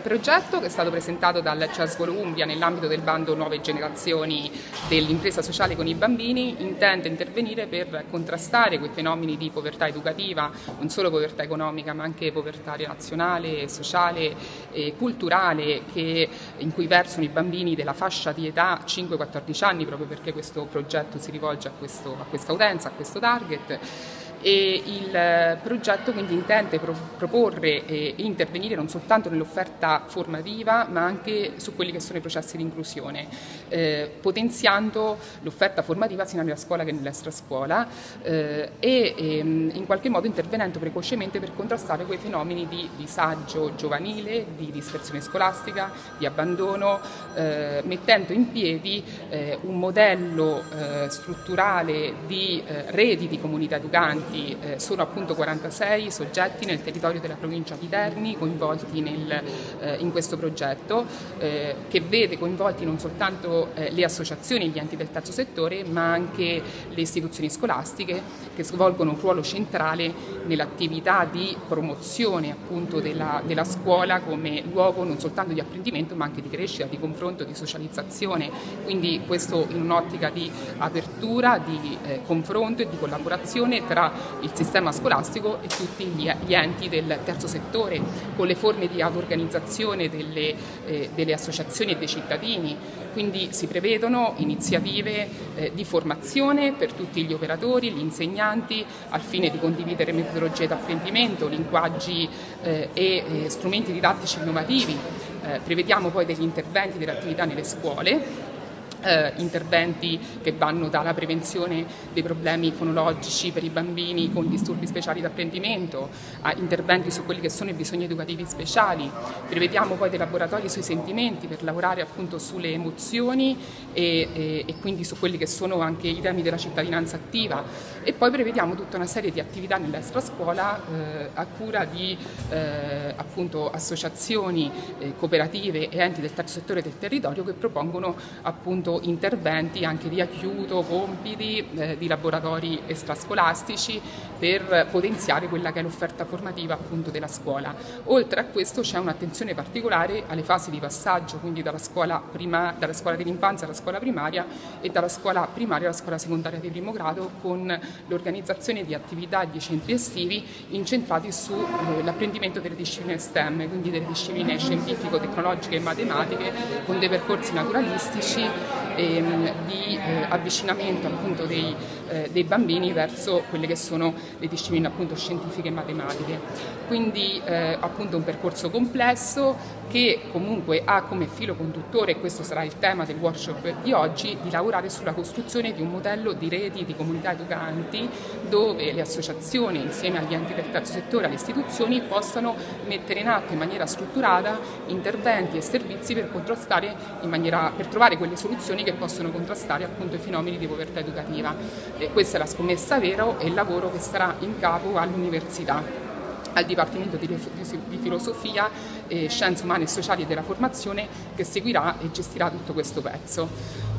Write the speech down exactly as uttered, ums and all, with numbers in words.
progetto, che è stato presentato dal C E S Columbia nell'ambito del bando Nuove Generazioni dell'impresa sociale con i bambini, intende intervenire per contrastare quei fenomeni di povertà educativa, non solo povertà economica ma anche povertà relazionale, sociale e culturale, che, in cui versano i bambini della fascia di età cinque quattordici anni, proprio perché questo progetto si rivolge a, questo, a questa utenza, a questo target. E il progetto quindi intende pro proporre e intervenire non soltanto nell'offerta formativa ma anche su quelli che sono i processi di inclusione, eh, potenziando l'offerta formativa sia nella scuola che nell'extrascuola eh, e ehm, in qualche modo intervenendo precocemente per contrastare quei fenomeni di disagio giovanile, di dispersione scolastica, di abbandono, eh, mettendo in piedi eh, un modello eh, strutturale di eh, reti di comunità educanti. Eh, sono appunto quarantasei soggetti nel territorio della provincia di Terni coinvolti nel, eh, in questo progetto, eh, che vede coinvolti non soltanto eh, le associazioni e gli enti del terzo settore ma anche le istituzioni scolastiche, che svolgono un ruolo centrale nell'attività di promozione appunto della, della scuola come luogo non soltanto di apprendimento ma anche di crescita, di confronto, di socializzazione. Quindi questo in un'ottica di apertura, di eh, confronto e di collaborazione tra il sistema scolastico e tutti gli, gli enti del terzo settore, con le forme di auto-organizzazione delle, eh, delle associazioni e dei cittadini. Quindi si prevedono iniziative eh, di formazione per tutti gli operatori, gli insegnanti, al fine di condividere metodologie d'apprendimento, linguaggi eh, e eh, strumenti didattici innovativi. Eh, prevediamo poi degli interventi, delle attività nelle scuole. Eh, interventi che vanno dalla prevenzione dei problemi fonologici per i bambini con disturbi speciali d'apprendimento a interventi su quelli che sono i bisogni educativi speciali. Prevediamo poi dei laboratori sui sentimenti per lavorare appunto sulle emozioni e, e, e quindi su quelli che sono anche i temi della cittadinanza attiva, e poi prevediamo tutta una serie di attività nell'extrascuola eh, a cura di eh, appunto associazioni, eh, cooperative e enti del terzo settore del territorio che propongono appunto interventi anche di aiuto, compiti, eh, di laboratori extrascolastici per potenziare quella che è l'offerta formativa appunto della scuola. Oltre a questo c'è un'attenzione particolare alle fasi di passaggio, quindi dalla scuola, prima, dalla scuola dell'infanzia alla scuola primaria e dalla scuola primaria alla scuola secondaria di primo grado, con l'organizzazione di attività e di centri estivi incentrati sull'apprendimento delle discipline STEM, quindi delle discipline scientifico, tecnologiche e matematiche, con dei percorsi naturalistici ehm, di eh, avvicinamento appunto dei, eh, dei bambini verso quelle che sono le discipline appunto scientifiche e matematiche. Quindi eh, appunto un percorso complesso che comunque ha come filo conduttore, e questo sarà il tema del workshop di oggi, di lavorare sulla costruzione di un modello di reti di comunità educanti dove le associazioni insieme agli enti del terzo settore, alle istituzioni, possano mettere in atto in maniera strutturata interventi e servizi per contrastare in maniera, per trovare quelle soluzioni che possono contrastare appunto i fenomeni di povertà educativa. E questa è la scommessa vera e il lavoro che sarà in capo all'università, al Dipartimento di, di Filosofia, eh, Scienze Umane e Sociali e della Formazione, che seguirà e gestirà tutto questo pezzo.